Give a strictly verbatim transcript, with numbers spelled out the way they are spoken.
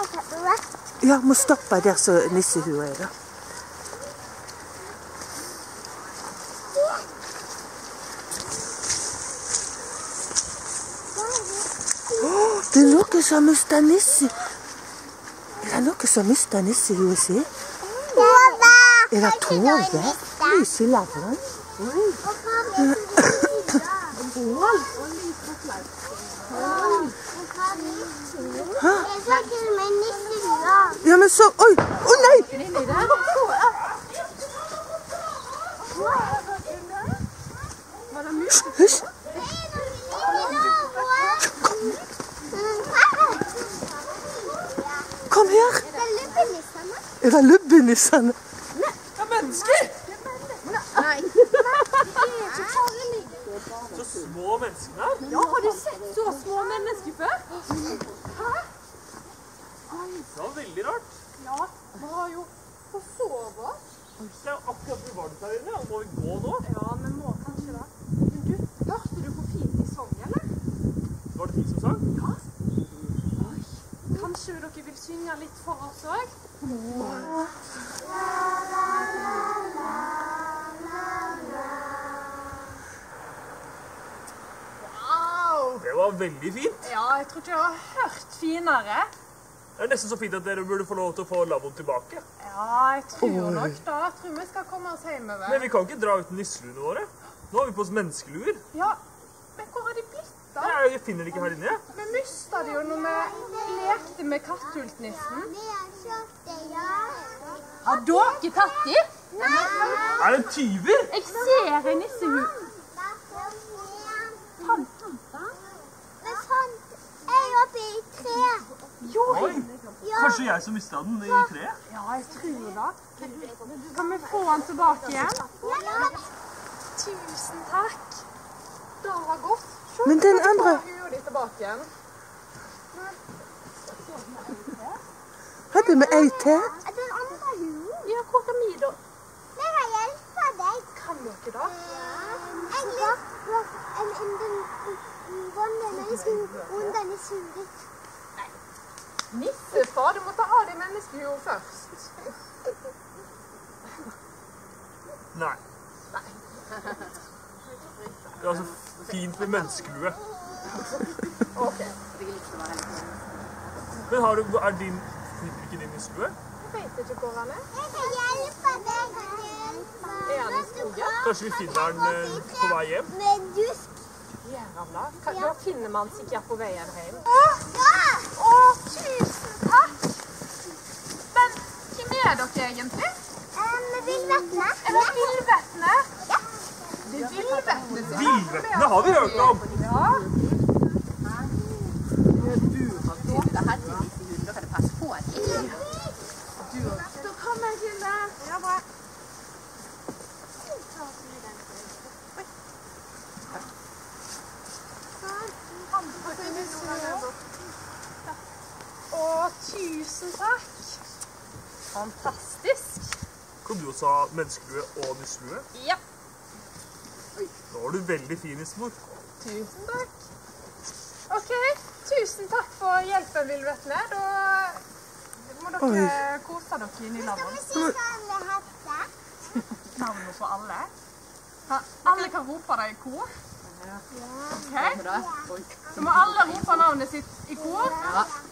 Ja, må stoppe der så nissehua er da. Åh, det er noe som har mistet nisse. Er det noe som har mistet nissehua si? Er det Tove? Lys i laveren. Hæ? Ja, men så... Oi! Å nei! Hysj! Kom her! Er det lubbenissene? Det er mennesker! Nei. Så små mennesker her. Ja, har du sett så små mennesker før? Hæ? Det var veldig rart. Ja, vi har jo forsovet oss. Det er jo akkurat vi var der inne. Må vi gå nå? Ja, vi må kanskje da. Men du, hørte du hvor fint de sang, eller? Var det de som sang? Ja. Oi. Kanskje dere vil synge litt for oss også? Det var veldig fint. Ja, jeg tror ikke jeg har hørt finere. Det er nesten så fint at dere burde få lov til å få lavvoen tilbake. Ja, jeg tror nok da. Jeg tror vi skal komme oss hjemover. Men vi kan ikke dra uten nisseluene våre. Nå har vi på oss menneskeluer. Ja, men hvor har de blitt da? Nei, jeg finner det ikke her inne. Vi mistet det jo når vi lekte med katthultnissen. Har dere tatt de? Nei. Er det tyver? Jeg ser en nissehue. Fant han da? Vi fant en oppe i tre. Jo. Oi, kanskje jeg som mistet den i treet? Ja, jeg tror da. Kan vi få han tilbake igjen? Ja. Tusen takk. Det var godt. Men den andre... Så får vi tilbake igjen. Hadde vi ei til? Den andre hua. Ja, hvor er vi da? Vi kan hjelpe deg. Kan dere da? Jeg løper en den vannet nissehua under nissehua ditt. Nissefar, du må ta av deg menneskehua først. Nei. Det er altså fint med menneskelue. Ok. Men har du, er din, ikke din nisselue? Jeg vet ikke hvor han er. Jeg kan hjelpe deg. Er han i skogen? Kanskje vi finner den eh, på vei hjem? Med dusk. Jævla. Kan- Da finner man sikkert på veien hjem. Ja! Å, tusen takk! Men hvem er dere egentlig? Um, Villvettene. Er det villvettene? Ja. Det er villvettene som Villvettene har vi hørt om. Ja. Da kommer jeg til det. Ja, bra. Å, tusen takk! Fantastisk! Kom du og sa menneskelue og nisselue? Ja, Nå var du veldig fin, nissemor. tusen takk. Ok, tusen takk for hjelpen, villvettene. Da må dere Oi. kose dere inn i Skal lavvoen. vi si hva vi heter? Navnet på alle. Ha, alle kan rope det i kor. Ok? Så må alle rope navnet sitt i kor.